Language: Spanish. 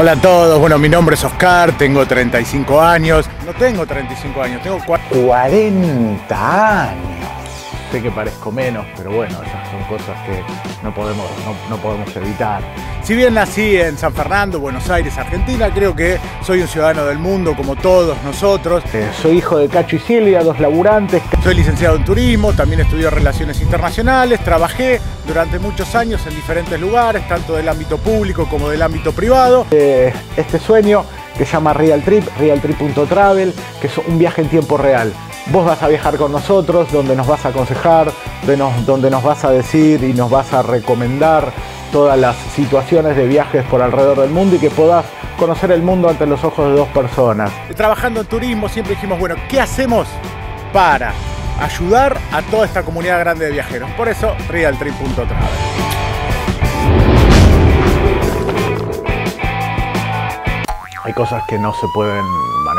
Hola a todos, bueno, mi nombre es Oscar, tengo 35 años. No tengo 35 años, tengo 40 años. Sé que parezco menos, pero bueno, esas son cosas que no podemos evitar. Si bien nací en San Fernando, Buenos Aires, Argentina, creo que soy un ciudadano del mundo como todos nosotros. Soy hijo de Cacho y Silvia, dos laburantes. Soy licenciado en turismo, también estudié Relaciones Internacionales, trabajé durante muchos años en diferentes lugares, tanto del ámbito público como del ámbito privado. Este sueño que se llama Real Trip, realtrip.travel, que es un viaje en tiempo real. Vos vas a viajar con nosotros, donde nos vas a aconsejar, donde nos vas a decir y nos vas a recomendar todas las situaciones de viajes por alrededor del mundo y que podás conocer el mundo ante los ojos de dos personas. Trabajando en turismo siempre dijimos, bueno, ¿qué hacemos para ayudar a toda esta comunidad grande de viajeros? Por eso, realtrip.travel. Hay cosas que no se pueden